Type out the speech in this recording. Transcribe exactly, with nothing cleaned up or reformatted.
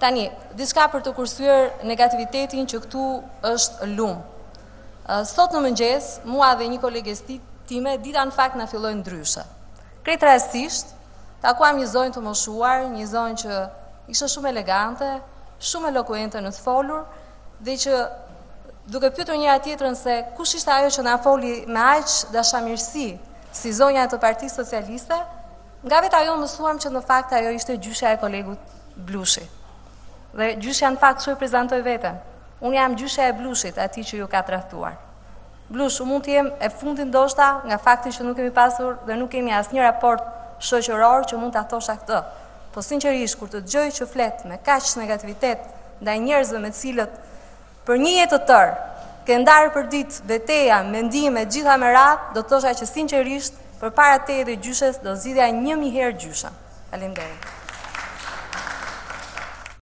Tani, diçka për të kursyer negativitetin që këtu është lumë. Sot në mëngjes, mua dhe një koleges time, dita në fakt në fillojnë ndryshe. Krejt rastisht, takuam një zonjë të moshuar, një zonjë që ishte shumë elegante, shumë elokuente në të folur, dhe që duke pyetur njëra tjetrën se kush ishte ajo që na foli me aq dashamirësi si zonja e të Partisë Socialiste, nga vetë ajo mësuam që në fakt ajo ishte gjyshja e kolegut Blushi. Dhe gjyshja në fakt që e prezantoj veten. Unë jam gjyshja e Blushit, ati që ju ka trahtuar. Blush, u mund të jem e fundin ndoshta nga fakti që nuk kemi pasur dhe nuk kemi asnjë raport shoqëror që mund ta thosha këtë. Po sinqerisht kur të dëgjoj që flet me kaq negativitet ndaj njerëzve me të cilët për një jetë të tërë ke ndarë për ditë betejë, mendime, gjitha me radhë, do të thosha që sinqerisht përpara teje dhe gjyshes do zgjidhja një mijë herë gjysha. Faleminderit.